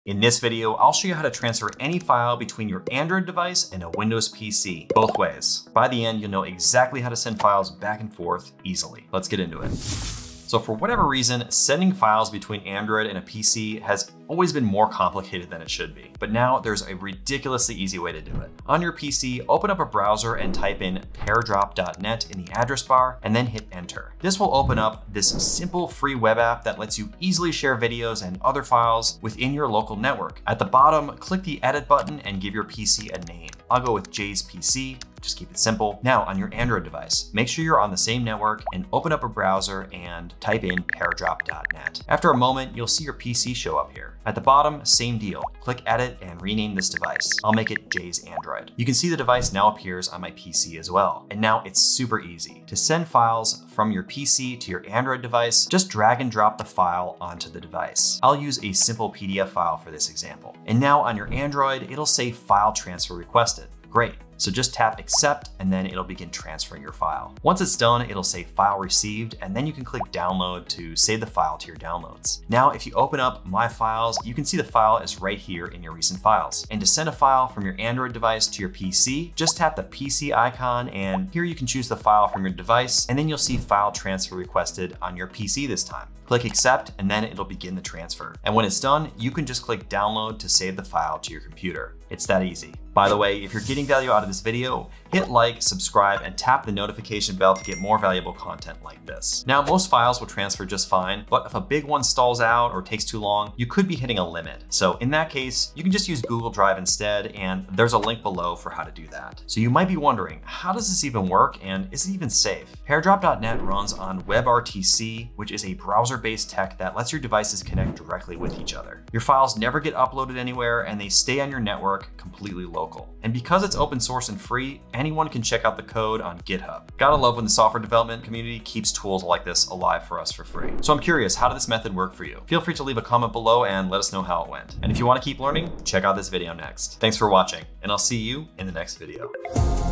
In this video, I'll show you how to transfer any file between your Android device and a Windows PC, both ways. By the end, you'll know exactly how to send files back and forth easily. Let's get into it. So for whatever reason, sending files between Android and a PC has always been more complicated than it should be. But now there's a ridiculously easy way to do it. On your PC, open up a browser and type in pairdrop.net in the address bar and then hit enter. This will open up this simple free web app that lets you easily share videos and other files within your local network. At the bottom, click the edit button and give your PC a name. I'll go with Jay's PC. Just keep it simple. Now on your Android device, make sure you're on the same network and open up a browser and type in pairdrop.net. After a moment, you'll see your PC show up here. At the bottom, same deal. Click edit and rename this device. I'll make it Jay's Android. You can see the device now appears on my PC as well. And now it's super easy. To send files from your PC to your Android device, just drag and drop the file onto the device. I'll use a simple PDF file for this example. And now on your Android, it'll say file transfer requested. Great. So just tap accept and then it'll begin transferring your file. Once it's done, it'll say file received and then you can click download to save the file to your downloads. Now, if you open up My Files, you can see the file is right here in your recent files. And to send a file from your Android device to your PC, just tap the PC icon and here you can choose the file from your device and then you'll see file transfer requested on your PC this time. Click accept and then it'll begin the transfer. And when it's done, you can just click download to save the file to your computer. It's that easy. By the way, if you're getting value out of this video, hit like, subscribe, and tap the notification bell to get more valuable content like this. Now, most files will transfer just fine, but if a big one stalls out or takes too long, you could be hitting a limit. So in that case, you can just use Google Drive instead, and there's a link below for how to do that. So you might be wondering, how does this even work, and is it even safe? Pairdrop.net runs on WebRTC, which is a browser-based tech that lets your devices connect directly with each other. Your files never get uploaded anywhere, and they stay on your network completely local. And because it's open source and free, anyone can check out the code on GitHub. Gotta love when the software development community keeps tools like this alive for us for free. So I'm curious, how did this method work for you? Feel free to leave a comment below and let us know how it went. And if you want to keep learning, check out this video next. Thanks for watching, and I'll see you in the next video.